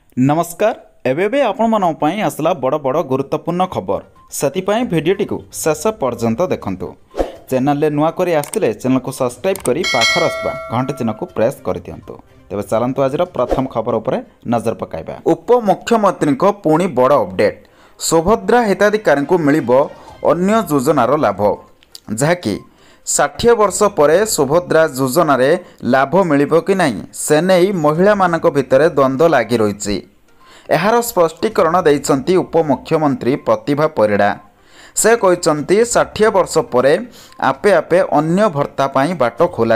नमस्कार एबे आपण मन पई आसला बड़ बड़ गुरुत्वपूर्ण खबर से भिडटी को शेष पर्यंत देखंतु। चैनल रे नुआ करी आसतिले चैनल को सब्सक्राइब करी पाखर आसबा घंटा चिन्ह को प्रेस कर दियंतु। तेबे चलंतु आज प्रथम खबर उपरे नजर पकाइबा। उप मुख्यमंत्री को पुणी बड़ अपडेट। सुभद्रा हिताधिकारी को मिलिबो अन्य योजनार लाभ जहाँकि 60 वर्ष पर सुभद्रा योजन लाभ मिलिबो कि नहीं से नहीं महिला मानक भितर द्वंद्व लगी रही। यार स्पष्टीकरण देइछंती उपमुख्यमंत्री प्रतिभा परिड़ा। से कहते 60 वर्ष पर आपे आपे अन्य भर्ता पाई बाट खोल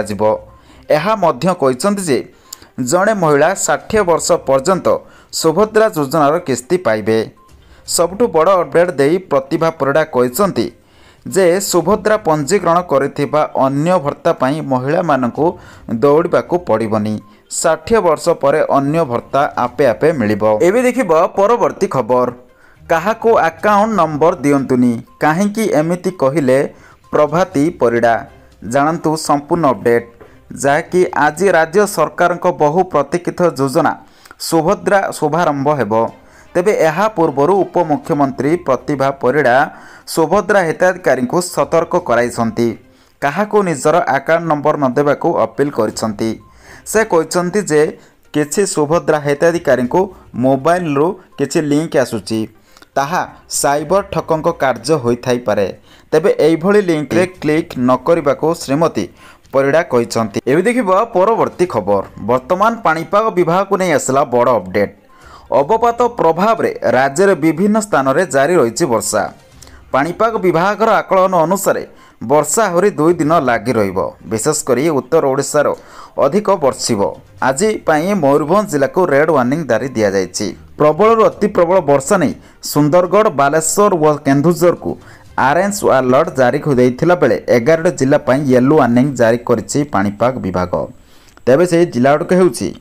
जे जड़े महिला 60 वर्ष पर्यंत सुभद्रा योजनार किस्ती पाइबे। सबुठु बड़ अपडेट दे प्रतिभा परिड़ा कहते जे सुभद्रा पंजीकरण करिथिबा अन्य भर्ता पाई महिला मानकु दौड़बाकू पड़िबनी। 60 वर्ष पर अन्य भर्ता आपे आपे मिलिबो। एबे देखिबो परवर्ती खबर। काहाको अकाउंट नंबर दियंतुनी काहेकि एमिति कहिले प्रभाती परिड़ा। जानंतु संपूर्ण अपडेट जाकि आज राज्य सरकार को बहु प्रतीक्षित योजना सुभद्रा शुभारंभ हेबो। तेबे यह पूर्वर उपमुख्यमंत्री प्रतिभा परिड़ा सुभद्रा हिताधिकारी को सतर्क कराइछंती। काहाको निजर अकाउंट नंबर न देबाकू अपील करिछंती। से कहते जे किछि सुभद्रा हिताधिकारी को मोबाइल रो किछि लिंक आसुची ताहा साइबर ठकंक कार्य होई थाई पारे। तेबे एइभଳି लिंक रे क्लिक न करिबाकू श्रीमती परिड़ा कहिछंती। एबे देखिबा परवर्ती खबर। वर्तमान पाणीपाग विभाग को नहीं आसला बड़ अपडेट। अवपात प्रभाव रे राज्य रे विभिन्न स्थान रे जारी रही वर्षा। पाणीपाग विभाग आकलन अनुसार वर्षा आहरी 2 दिन लगी रहिबो। विशेषकर उत्तर ओडिशार अधिक बर्षिबो। आज पई मयूरभंज जिला को रेड वार्निंग जारी दिया जायछि। प्रबल अति प्रबल वर्षा नहीं सुंदरगढ़ बालेश्वर और केन्दुझर को ऑरेंज अलर्ट जारी होइथिला बेले 11 जिला पई येलो वार्निंग जारी करिछि पाणीपाग विभाग। तेबे से जिला गुड़िक हेउछि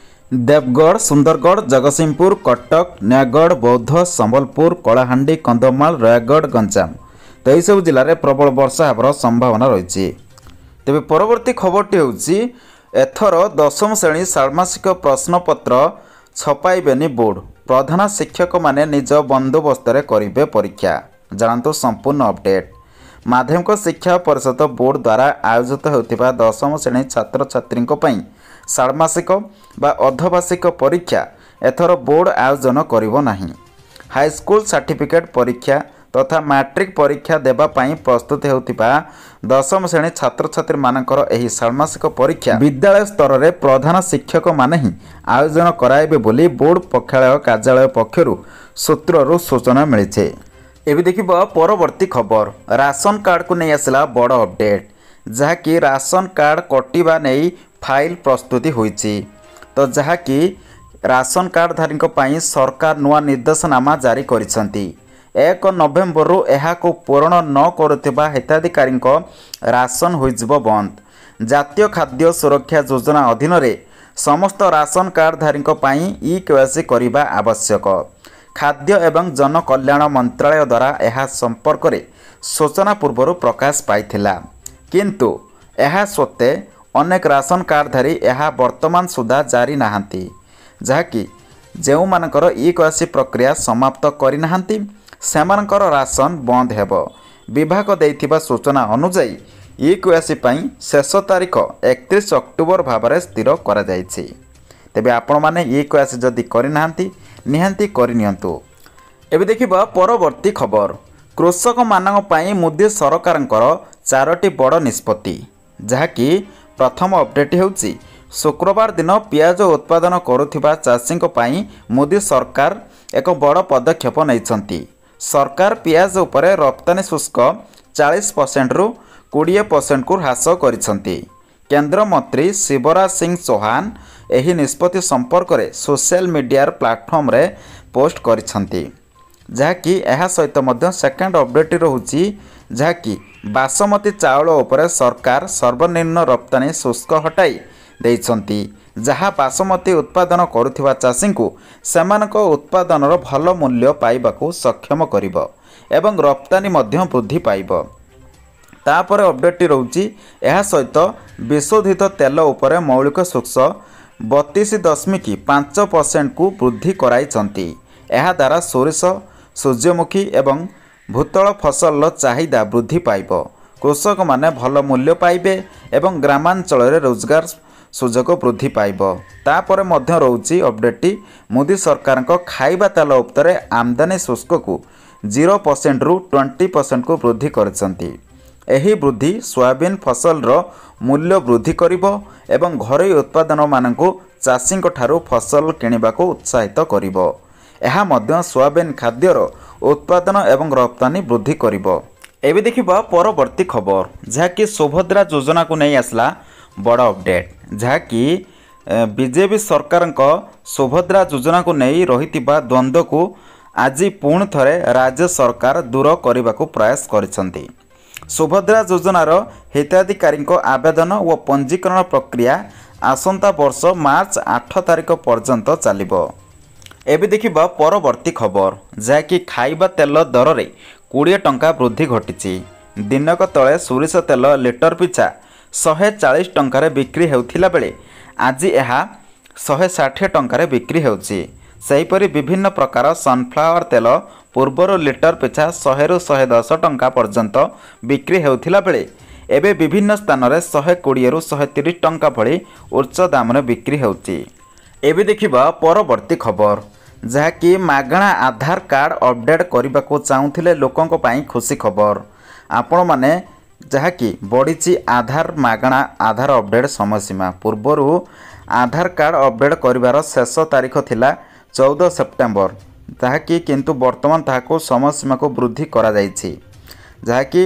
देवगढ़, सुंदरगढ़, जगतसिंहपुर, कटक, नयागढ़, बौद्ध, संबलपुर, कलाहांडी, कंधमाल, रायगढ़, गंजाम। तो यही सब जिले में प्रबल वर्षा होवर संभावना रही। तेबे परवर्ती खबरटी होउछि एथर 10वीं श्रेणी षाण्मासिक प्रश्नपत्र छपाइबेनी बोर्ड। प्रधान शिक्षक माने निज बंदोबस्त करेंगे परीक्षा। जानतु संपूर्ण अपडेट। माध्यमिक शिक्षा परिषद बोर्ड द्वारा आयोजित होता 10वीं श्रेणी छात्र छात्री षाण्मासिक बा अर्धवार्षिक परीक्षा एथर बोर्ड आयोजन करिबो नाही। हाईस्कूल सर्टिफिकेट परीक्षा तथा मैट्रिक परीक्षा देबा पई प्रस्तुत होतिबा 10वीं श्रेणी छात्र छात्री मानकर एही षाण्मासिक परीक्षा विद्यालय स्तर रे प्रधान शिक्षक माने ही आयोजन कराइबे बोली बोर्ड पक्षालय कार्यालय पक्षरु सूत्ररु सूचना मिलिছে। एबे देखिबो परवर्ती खबर। राशन कार्ड को नहीं आसला बड़ अपडेट जहाँकि राशन कार्ड कटिबा नहीं फाइल प्रस्तुति होइछि। तो जहाँकि राशन कार्डधारी पई सरकार नुआ निर्देशनामा जारी करिसंती। 1 नवेम्बर रु एहाको पूरण न करुथिबा हिताधिकारी राशन होइजिबो बंद। जातीय खाद्य सुरक्षा योजना अधीन रे समस्त राशन कार्डधारी पई ई-केवाईसी करिबा आवश्यक। खाद्य एवं जन कल्याण मंत्रालय द्वारा यह संपर्क में सूचना पूर्व प्रकाश पाइथिला किंतु यह सत्वे अनेक राशन कार्डधारी यह वर्तमान सुधा जारी नहांती जहाँकि जो मानकर ई-केवाईसी प्रक्रिया समाप्त करिनाहांती सेमानकर राशन बंद हेबो। विभाग देइथिबा सूचना अनुसार ई-केवाईसी पई शेष तारीख 31 अक्टोबर भाव स्थिर करा जायछि। तेबे आपण माने ई-केवाईसी जदि करिनाहांती निहांती करिनियंतु। एबे देखिबा परवर्ती खबर। कृषक मानक पई मोदी सरकारंकर 4टी बड़ निष्पत्ति जहाँकि प्रथम अपडेट होउछि शुक्रवार दिन पियाज उत्पादन करुथिबा चाषींक पई मोदी सरकार एक बड़ पदक्षेप नैछंती। सरकार पियाज उपरे रप्तानी शुल्क 40% रु 20% को ह्रास करिसंती। केंद्र मंत्री शिवराज सिंह चौहान एही निष्पत्ति संपर्क में सोशल मीडिया प्लेटफॉर्म रे पोस्ट करिसंती जहाँकि यह सहित मध्य सेकेंड अपडेट रहुछि जहाँकि बासमती चाउल उपरे सरकार सर्वनिम्न रप्तानी शुल्क हटाई देइछंती जहाँ बासमती उत्पादन करुथिबा चाषी को सेमानक उत्पादनर भल मूल्य पाइबाकू सक्षम करिबो एवं रप्तानी मध्य वृद्धि पाइबो। तापर अपडेट रहुछि यह सहित विशोधित तेल उपरे मौलिक शुल्क 32.5% को वृद्धि कराइछंती। एहा द्वारा सोरिष, सूर्यमुखी एवं भूतल फसल चाहिदा वृद्धि पाइब। कृषक माने भल मूल्य पाइबे एवं ग्रामांचल रोजगार सुजोग वृद्धि पाइब। तापर मध्य रहुछि अपडेट मोदी सरकार खाइबा तेल उपरे आमदानी शुल्क को 0% रु 20% को वृद्धि करछंती। एही वृद्धि सोयाबीन फसल रो मूल्य वृद्धि करिवो एवं घरोई उत्पादन मानकु चाषींक ठारू फसल किनिबाको उत्साहित करिवो। एहा मध्य सोयाबीन खाद्यर उत्पादन एवं रप्तानी वृद्धि करिवो। एबे देखिबा परवर्ती खबर जहाँकि सुभद्रा योजना को नहीं आसला बड़ अपडेट, जहाँकि बीजेपी सरकार सुभद्रा योजना को नहीं रही द्वंद्व को आज पुणी थरे राज्य सरकार दूर करने को प्रयास करिसेंती। सुभद्रा योजनार हिताधिकारी आवेदन व पंजीकरण प्रक्रिया आसंता वर्ष मार्च 8 तारिख पर्यंत चलिबो। एबे देखिबा परवर्ती खबर जहाँकि खाइबा तेल दर रे 20 टंका वृद्धि घटी। दिनक तले सोरिष तेल लिटर पिछा 140 टंकार बिक्री हेउथिला बेले आज यह 160 टंकार बिक्री हेउछि। सेहीपरि विभिन्न प्रकार सनफ्लावर तेल पूर्वर लिटर पिछा 100 रु 110 टंका पर्यंत बिक्री हेउथिला बेले एबे विभिन्न स्थान में 120 रु 130 टंका भली उच्च दाम रे बिक्री हेउछि। एबे देखिबा परवर्ती खबर जहाँकि मागणा आधार कार्ड अपडेट करने को चाहूले लोकों पाई खुशी खबर। आपण माने जहाँकि बढ़ी आधार मागणा आधार अपडेट समय सीमा पूर्वर आधार कार्ड अपडेट करिवार शेष तारीख थिला 14 सेप्टेम्बर, जहाँकि किंतु वर्तमान ताहाको समय सीमा को वृद्धि करा जायछि, जहाँकि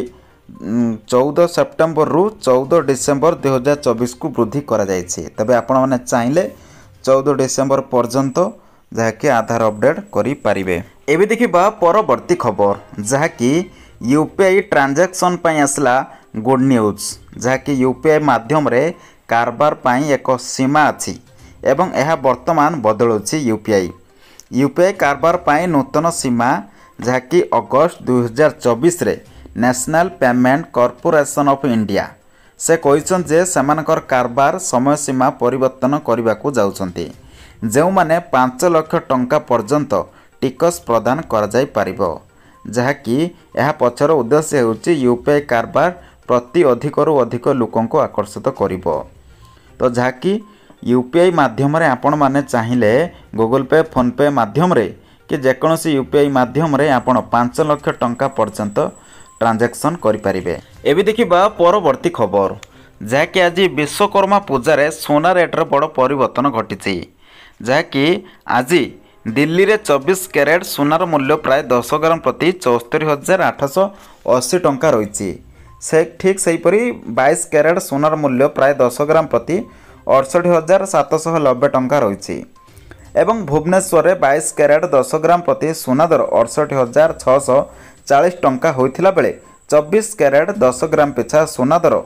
14 सेप्टेम्बर रु 14 डिसेम्बर 2024 को वृद्धि करा जायछि। तबे आपण माने चाहिले 14 डिसेम्बर पर्यंत जहाँकि आधार अपडेट करि पारिबे। एबे देखिबा परवर्ती खबर जहाँकि यूपीआई ट्रांजैक्शन पाई आसला गुड न्यूज, जहाँकि यूपीआई माध्यम रे कारबार पाई एक सीमा अछि एवं यह वर्तमान बदलुछि। यूपीआई कारबार पाई नूतन सीमा जहाँकि अगस्त 2024 रे national payment corporation of India से कहिसन जे सेमानकर कारबार समय सीमा परिवर्तन करने को जाउछंती। जो माने 5 लाख टंका पर्यंत टिकस प्रदान करा जाय पारिबो, जहाँकि यह पछर उद्देश्य होउछि यूपीआई कारबार प्रति अधिकरू अधिक लोकों को आकर्षित करिबो। तो जहाँकि यूपीआई माध्यम रे आपण माने चाहिए गूगल पे फोन पे माध्यम रे कि जेकोसी यूपीआई माध्यम रे आपण 5 लाख टंका पर्यंत ट्रांजैक्शन करि पारिबे। एबे देखिबा परवर्ती खबर जहाँकि आज विश्वकर्मा पूजा रे सोना रेट रे बड़ परिवर्तन घटिछि, जहाँकि आज दिल्ली रे 24 कैरेट सोनार मूल्य प्राय 10 ग्राम प्रति 74,880 टंका रही। से ठीक सेहीपरि 22 कैरेट सोनार मूल्य प्राय 10 ग्राम प्रति 68,790 टंका रही। एवं भुवनेश्वर रे 22 कैरेट 10 ग्राम प्रति सोना दर 68,640 टंका होइथिला बेले 24 कैरेट 10 ग्राम पिछा सोना दर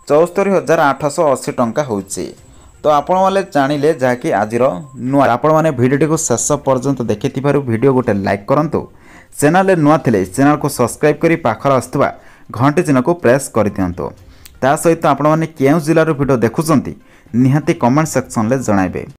74,880 टंका होइछि। तो आपण माने जानिले जहाँकि आज नुआ आपण माने भिडियो को शेष पर्यंत देखि भिडियो गोटे लाइक करंतु। चैनल नुआ थिले चैनल को सब्सक्राइब करी पाखर आस्तुवा घंटी चिन्ह को प्रेस कर दियंतु। ता सहित आपण माने केउ जिल्लार भिडियो देखुचंती निहाती कमेंट सेक्शन ले जणाइबे।